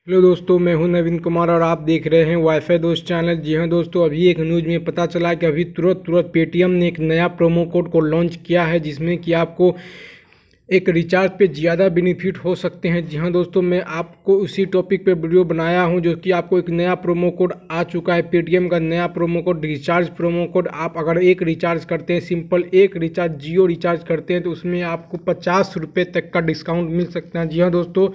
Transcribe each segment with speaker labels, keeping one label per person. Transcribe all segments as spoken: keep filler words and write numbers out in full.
Speaker 1: Hello दोस्तों, मैं हूं नवीन कुमार और आप देख रहे हैं वाईफाई दोस्त चैनल। जी हां दोस्तों, अभी एक न्यूज़ में पता चला कि अभी तुरंत तुरंत पेटीएम ने एक नया प्रोमो कोड को लॉन्च किया है, जिसमें कि आपको एक रिचार्ज पे ज़्यादा बेनिफिट हो सकते हैं। जी हां दोस्तों, मैं आपको उसी टॉपिक पे वीडियो बनाया हूं, जो कि आपको एक नया प्रोमो कोड आ चुका है। पेटीएम का नया promo code, recharge promo code. आप अगर एक रिचार्ज करते हैं, सिंपल एक रिचार्ज जियो रिचार्ज करते हैं, तो उसमें आपको पचास रुपये तक का डिस्काउंट मिल सकता है। जी हाँ दोस्तों,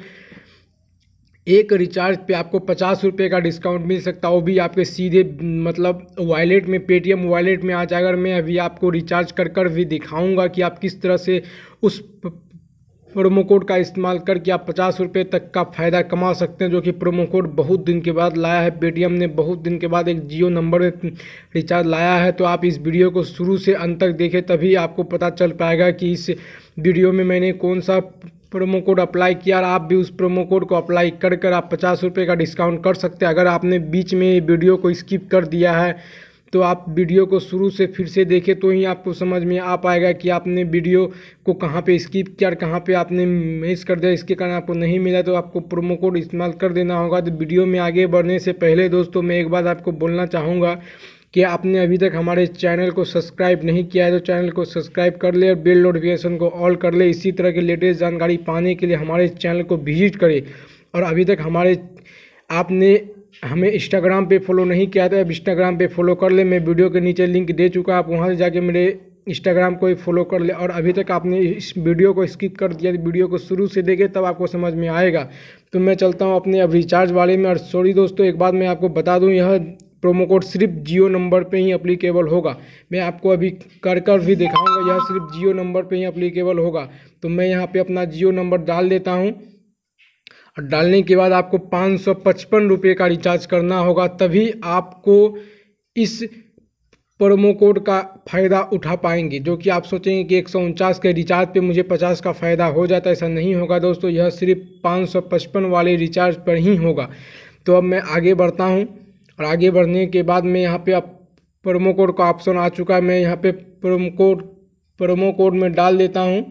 Speaker 1: एक रिचार्ज पे आपको पचास रुपये का डिस्काउंट मिल सकता है, वो भी आपके सीधे मतलब वॉलेट में, पेटीएम वॉलेट में आ जाएगा। अगर मैं अभी आपको रिचार्ज कर कर भी दिखाऊंगा कि आप किस तरह से उस प्रोमो कोड का इस्तेमाल करके आप पचास रुपये तक का फ़ायदा कमा सकते हैं, जो कि प्रोमो कोड बहुत दिन के बाद लाया है पेटीएम ने। बहुत दिन के बाद एक जियो नंबर में रिचार्ज लाया है। तो आप इस वीडियो को शुरू से अंत तक देखें, तभी आपको पता चल पाएगा कि इस वीडियो में मैंने कौन सा प्रोमो कोड अप्लाई किया और आप भी उस प्रोमो कोड को अप्लाई कर कर आप पचास रुपये का डिस्काउंट कर सकते हैं। अगर आपने बीच में वीडियो को स्किप कर दिया है, तो आप वीडियो को शुरू से फिर से देखें, तो ही आपको समझ में आ पाएगा कि आपने वीडियो को कहाँ पे स्किप किया और कहाँ पे आपने मिस कर दिया। इसके कारण आपको नहीं मिला, तो आपको प्रोमो कोड इस्तेमाल कर देना होगा। तो वीडियो में आगे बढ़ने से पहले दोस्तों, मैं एक बात आपको बोलना चाहूँगा कि आपने अभी तक हमारे चैनल को सब्सक्राइब नहीं किया है, तो चैनल को सब्सक्राइब कर ले और बेल नोटिफिकेशन को ऑल कर ले। इसी तरह की लेटेस्ट जानकारी पाने के लिए हमारे चैनल को विजिट करें। और अभी तक हमारे आपने हमें इंस्टाग्राम पे फॉलो नहीं किया था, अब इंस्टाग्राम पे फॉलो कर ले। मैं वीडियो के नीचे लिंक दे चुका, आप वहाँ से जाके मेरे इंस्टाग्राम को ही फॉलो कर ले। और अभी तक आपने इस वीडियो को स्किप कर दिया, तो वीडियो को शुरू से देखें, तब आपको समझ में आएगा। तो मैं चलता हूँ अपने अब रिचार्ज वाले में। और सॉरी दोस्तों, एक बात मैं आपको बता दूँ, यह प्रोमो कोड सिर्फ जियो नंबर पे ही अप्लीकेबल होगा। मैं आपको अभी कर कर भी दिखाऊंगा, यह सिर्फ जियो नंबर पे ही अप्लीकेबल होगा। तो मैं यहाँ पे अपना जियो नंबर डाल देता हूँ, और डालने के बाद आपको पाँच सौ पचपन रुपये का रिचार्ज करना होगा, तभी आपको इस प्रोमो कोड का फ़ायदा उठा पाएंगे। जो कि आप सोचेंगे कि एक सौ उनचास के रिचार्ज पे मुझे पचास का फ़ायदा हो जाता है, ऐसा नहीं होगा दोस्तों। यह सिर्फ पाँच सौ पचपन वाले रिचार्ज पर ही होगा। तो अब मैं आगे बढ़ता हूँ, और आगे बढ़ने के बाद मैं यहाँ पे अब प्रोमो कोड का ऑप्शन आ चुका है। मैं यहाँ पे प्रोमो कोड प्रोमो कोड में डाल देता हूँ।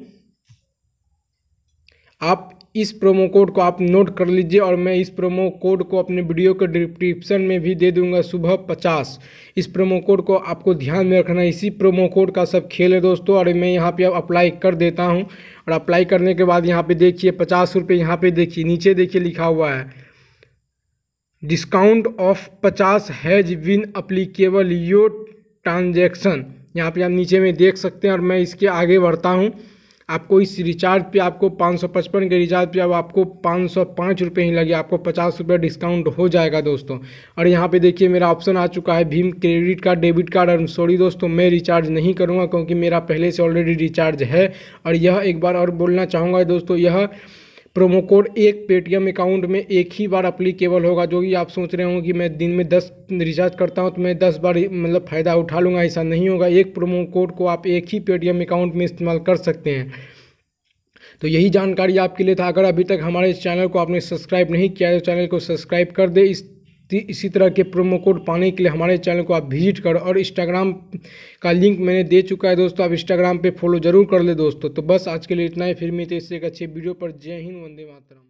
Speaker 1: आप इस प्रोमो कोड को आप नोट कर लीजिए, और मैं इस प्रोमो कोड को अपने वीडियो के डिस्क्रिप्शन में भी दे दूंगा, सुबह पचास। इस प्रोमो कोड को आपको ध्यान में रखना, इसी प्रोमो कोड का सब खेल है दोस्तों। और मैं यहाँ पे अब अप्लाई कर देता हूँ, और अप्लाई करने के बाद यहाँ पे देखिए पचास रुपये, यहाँ पे देखिए नीचे देखिए लिखा हुआ है डिस्काउंट ऑफ पचास has been applicable your transaction. यहाँ पे आप नीचे में देख सकते हैं। और मैं इसके आगे बढ़ता हूँ। आपको इस रिचार्ज पे आपको पाँच सौ पचपन के रिचार्ज पे अब आपको पाँच सौ पाँच रुपये ही लगे, आपको पचास रुपये डिस्काउंट हो जाएगा दोस्तों। और यहाँ पे देखिए मेरा ऑप्शन आ चुका है भीम क्रेडिट कार्ड, डेबिट कार्ड। और सॉरी दोस्तों, मैं रिचार्ज नहीं करूँगा, क्योंकि मेरा पहले से ऑलरेडी रिचार्ज है। और यह एक बार और बोलना चाहूँगा दोस्तों, यह प्रोमो कोड एक पेटीएम अकाउंट में एक ही बार अप्लीकेबल होगा। जो कि आप सोच रहे होंगे कि मैं दिन में दस रिचार्ज करता हूं, तो मैं दस बार मतलब फ़ायदा उठा लूँगा, ऐसा नहीं होगा। एक प्रोमो कोड को आप एक ही पेटीएम अकाउंट में इस्तेमाल कर सकते हैं। तो यही जानकारी आपके लिए था। अगर अभी तक हमारे चैनल को आपने सब्सक्राइब नहीं किया है, तो चैनल को सब्सक्राइब कर दे। इस इसी तरह के प्रोमो कोड पाने के लिए हमारे चैनल को आप विजिट करो। और इंस्टाग्राम का लिंक मैंने दे चुका है दोस्तों, आप इंस्टाग्राम पे फॉलो जरूर कर ले दोस्तों। तो बस आज के लिए इतना ही, फिर मिलते हैं इससे एक अच्छे वीडियो पर। जय हिंद, वंदे मातरम।